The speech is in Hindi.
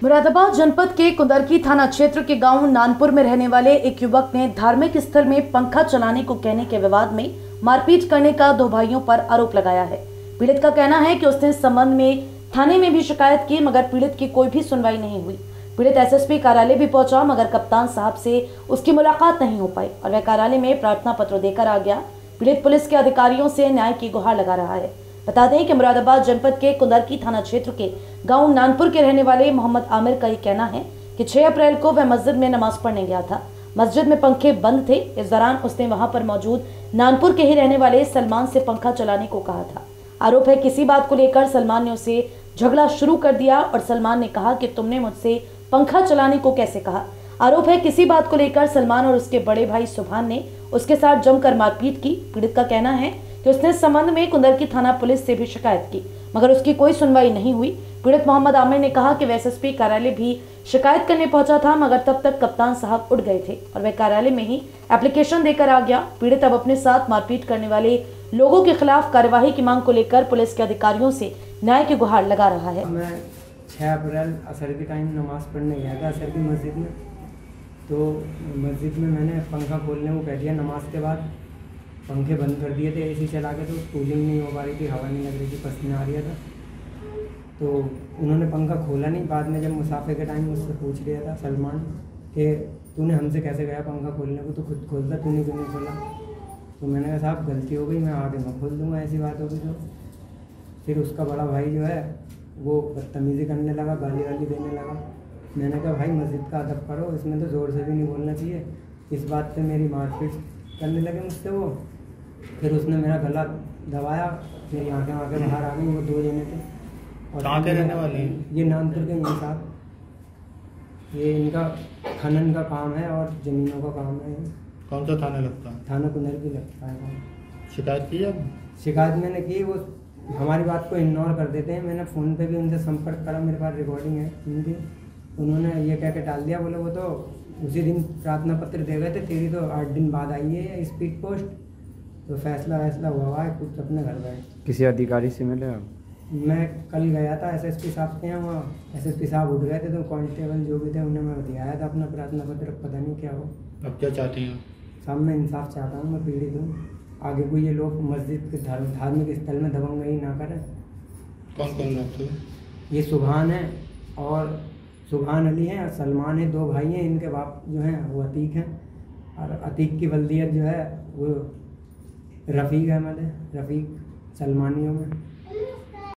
मुरादाबाद जनपद के कुंदरकी थाना क्षेत्र के गांव नानपुर में रहने वाले एक युवक ने धार्मिक स्थल में पंखा चलाने को कहने के विवाद में मारपीट करने का दो भाइयों पर आरोप लगाया है। पीड़ित का कहना है कि उसने इस संबंध में थाने में भी शिकायत की, मगर पीड़ित की कोई भी सुनवाई नहीं हुई। पीड़ित एसएसपी कार्यालय भी पहुंचा, मगर कप्तान साहब से उसकी मुलाकात नहीं हो पाई और वह कार्यालय में प्रार्थना पत्र देकर आ गया। पीड़ित पुलिस के अधिकारियों से न्याय की गुहार लगा रहा है। बता दें कि मुरादाबाद जनपद के कुंदरकी थाना क्षेत्र के गांव नानपुर के रहने वाले मोहम्मद आमिर का ये कहना है कि 6 अप्रैल को वह मस्जिद में नमाज पढ़ने गया था। मस्जिद में पंखे बंद थे। इस दौरान उसने वहां पर मौजूद नानपुर के ही रहने वाले सलमान से पंखा चलाने को कहा था। आरोप है किसी बात को लेकर सलमान ने उसे झगड़ा शुरू कर दिया और सलमान ने कहा कि तुमने मुझसे पंखा चलाने को कैसे कहा। आरोप है किसी बात को लेकर सलमान और उसके बड़े भाई सुभान ने उसके साथ जमकर मारपीट की। पीड़ित का कहना है कि उसने इस संबंध में कुंदरकी थाना पुलिस से भी शिकायत की, मगर उसकी कोई सुनवाई नहीं हुई। पीड़ित मोहम्मद आमिर ने कहा कि वह एसएसपी कार्यालय भी शिकायत करने पहुंचा था, मगर तब तक कप्तान साहब उठ गए थे और वह कार्यालय में ही एप्लीकेशन देकर आ गया। पीड़ित अब अपने साथ मारपीट करने वाले लोगों के खिलाफ कार्यवाही की मांग को लेकर पुलिस के अधिकारियों से न्याय की गुहार लगा रहा है। मैं 6 अप्रैल असर के टाइम नमाज पढ़ने गया था असर की मस्जिद में। तो मस्जिद में मैंने पंखा खोलने को कह दिया। नमाज के बाद पंखे बंद कर दिए थे एसी चला के, तो कूलिंग नहीं हो पा रही थी, हवा नहीं लग रही थी, पसीना आ रहा था। तो उन्होंने पंखा खोला नहीं। बाद में जब मुसाफिर के टाइम मुझसे पूछ रहा था सलमान कि तूने हमसे कैसे गया पंखा खोलने को, तो खुद खोलता, तूने क्यों नहीं खोला। तो मैंने कहा साहब गलती हो गई, मैं आगे मैं खोल दूँगा, ऐसी बात होगी। तो फिर उसका बड़ा भाई जो है वो बदतमीज़ी करने लगा, गाली वाली देने लगा। मैंने कहा भाई मस्जिद का अदब करो, इसमें तो ज़ोर से भी नहीं बोलना चाहिए। इस बात पे मेरी मारपीट करने लगे मुझसे वो। फिर उसने मेरा गला दबाया, मेरी आंखें बाहर आ गई। वो 2 जने थे। और कहाँ के रहने वाले हैं? ये नानपुर के हैं साहब। ये इनका खनन का काम है और ज़मीनों का काम है। कौन सा थाना लगता है? थाना कुंदरकी लगता है। शिकायत की है? शिकायत मैंने की, वो हमारी बात को इग्नोर कर देते हैं। मैंने फ़ोन पे भी उनसे संपर्क करा, मेरे पास रिकॉर्डिंग है उनकी। उन्होंने ये कह के टाल दिया, बोले वो तो उसी दिन प्रार्थना पत्र दे गए थे, तेरी तो 8 दिन बाद आई है स्पीड पोस्ट। तो फैसला हुआ है, कुछ अपने घर गए। किसी अधिकारी से मिले आप? मैं कल गया था एसएसपी साहब के यहाँ। वहाँ एसएसपी साहब उठ गए थे, तो कांस्टेबल जो भी थे उन्हें मैं दिखाया था अपना प्रार्थना पत्र। पता नहीं क्या हो। अब क्या चाहते हैं? साहब मैं इंसाफ चाहता हूँ, मैं पीड़ित हूँ। आगे कोई ये लोग मस्जिद के धार्मिक स्थल में दबंगई ना करें। कौन कौन लोग थे? ये सुभान है और सुभान अली है और सलमान है, 2 भाई हैं। इनके बाप जो हैं वो अतीक हैं और अतीक की वल्दियत जो है वो रफ़ीक अहमद है, रफ़ीक सलमानियों में।